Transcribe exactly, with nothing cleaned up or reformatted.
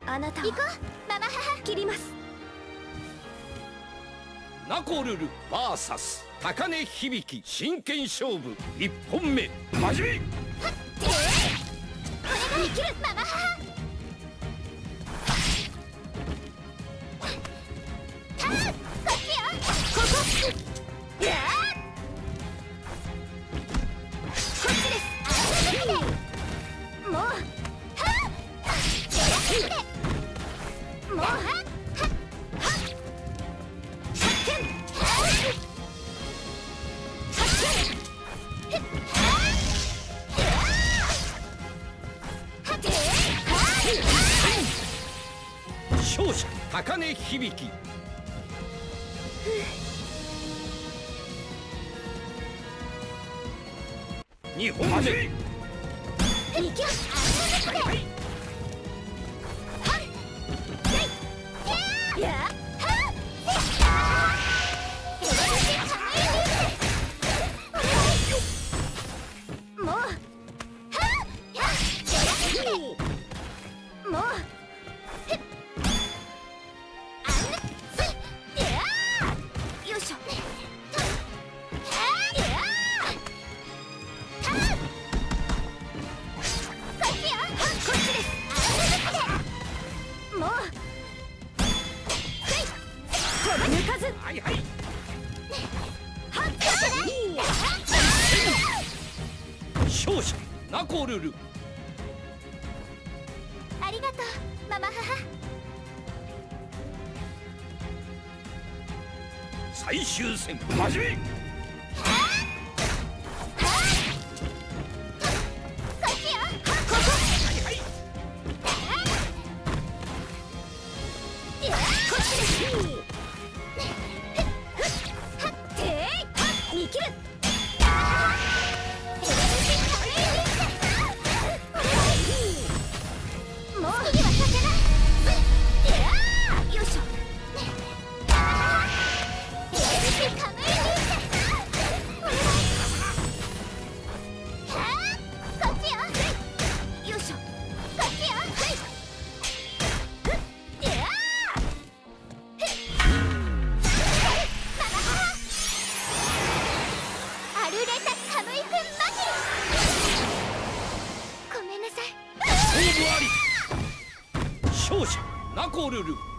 あなた行こうママ母切ります。 ナコルル ブイエス 高根響真剣勝負いっぽんめ始め。はっ、えー、これが生きるママ母。ターンこっちよ。ここやーこっちです。あれだけでもうはっもうはっはっはっ勝者高根響。にほんめいきます。はいはいはいはい。勝者ナコルル。 ありがとうママ母。 最終戦始め。勝者ナコルル。